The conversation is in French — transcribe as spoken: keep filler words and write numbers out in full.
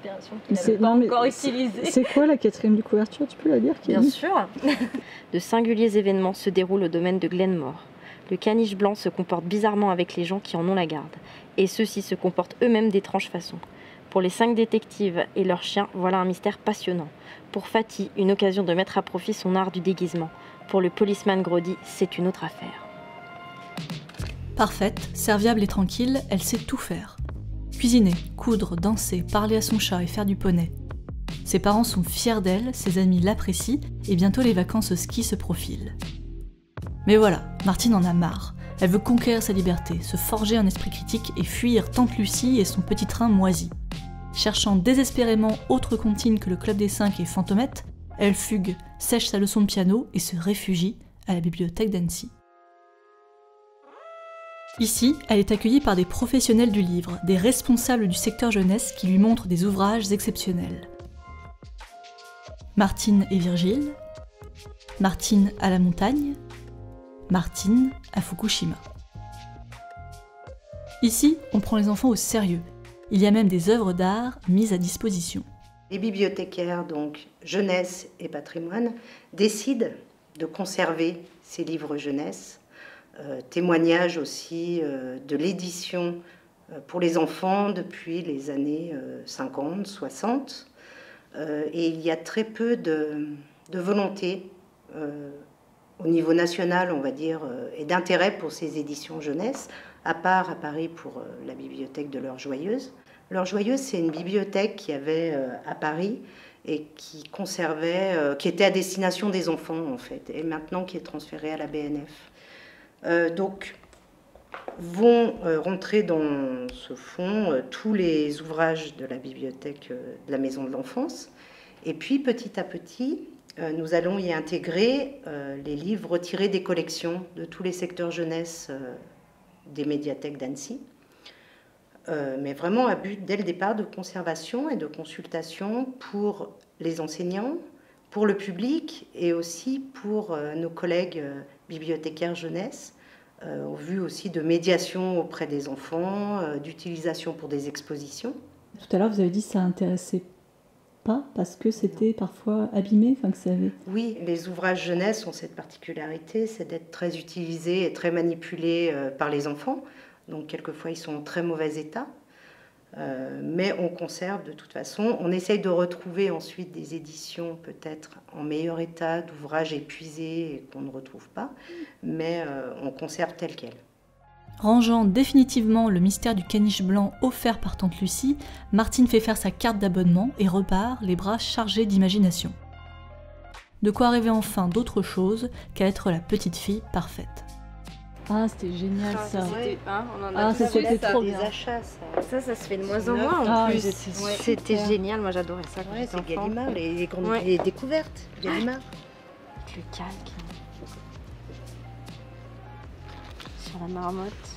inspiration qu'il n'avait pas encore utilisée. C'est quoi la quatrième de couverture? Tu peux la lire, Camille? Bien sûr. De singuliers événements se déroulent au domaine de Glenmore. Le caniche blanc se comporte bizarrement avec les gens qui en ont la garde. Et ceux-ci se comportent eux-mêmes d'étranges façons. Pour les cinq détectives et leurs chiens, voilà un mystère passionnant. Pour Fatih, une occasion de mettre à profit son art du déguisement. Pour le policeman Grody, c'est une autre affaire. Parfaite, serviable et tranquille, elle sait tout faire. Cuisiner, coudre, danser, parler à son chat et faire du poney. Ses parents sont fiers d'elle, ses amis l'apprécient, et bientôt les vacances au ski se profilent. Mais voilà, Martine en a marre. Elle veut conquérir sa liberté, se forger un esprit critique et fuir Tante Lucie et son petit train moisi. Cherchant désespérément autre comptine que le Club des Cinq et Fantomette, elle fugue, sèche sa leçon de piano et se réfugie à la bibliothèque d'Annecy. Ici, elle est accueillie par des professionnels du livre, des responsables du secteur jeunesse qui lui montrent des ouvrages exceptionnels. Martine et Virgile, Martine à la montagne, Martine à Fukushima. Ici, on prend les enfants au sérieux. Il y a même des œuvres d'art mises à disposition. Les bibliothécaires, donc jeunesse et patrimoine, décident de conserver ces livres jeunesse. Euh, témoignage aussi euh, de l'édition euh, pour les enfants depuis les années euh, cinquante, soixante. Euh, et il y a très peu de, de volonté euh, au niveau national, on va dire, euh, et d'intérêt pour ces éditions jeunesse, à part à Paris pour euh, la bibliothèque de l'Heure Joyeuse. L'Heure Joyeuse, c'est une bibliothèque qui avait euh, à Paris et qui conservait, euh, qui était à destination des enfants en fait, et maintenant qui est transférée à la B N F. Euh, donc, vont euh, rentrer dans ce fonds euh, tous les ouvrages de la bibliothèque euh, de la Maison de l'Enfance. Et puis, petit à petit, euh, nous allons y intégrer euh, les livres retirés des collections de tous les secteurs jeunesse euh, des médiathèques d'Annecy. Euh, mais vraiment à but, dès le départ, de conservation et de consultation pour les enseignants, pour le public et aussi pour euh, nos collègues euh, bibliothécaires jeunesse, euh, au vu aussi de médiation auprès des enfants, euh, d'utilisation pour des expositions. Tout à l'heure, vous avez dit que ça intéressait pas parce que c'était parfois abîmé, enfin que ça avait... Oui, les ouvrages jeunesse ont cette particularité, c'est d'être très utilisés et très manipulés euh, par les enfants. Donc quelquefois ils sont en très mauvais état. Euh, mais on conserve de toute façon. On essaye de retrouver ensuite des éditions peut-être en meilleur état, d'ouvrages épuisés et qu'on ne retrouve pas, mais euh, on conserve tel quel. Rangeant définitivement le mystère du caniche blanc offert par Tante Lucie, Martine fait faire sa carte d'abonnement et repart les bras chargés d'imagination. De quoi rêver enfin d'autre chose qu'à être la petite fille parfaite. Ah, c'était génial Ah, ça. C'était hein, on en a Ah, ça fait c'était trop des bien. achats, ça. Ça, ça se fait de moins en moins en Ah, plus. c'était Ouais. super. C'était génial, moi j'adorais ça. quand Ouais, j'étais c'est enfant. Gallimard, les, les, grandes, Ouais. les découvertes, Gallimard. Le calque. Sur la marmotte.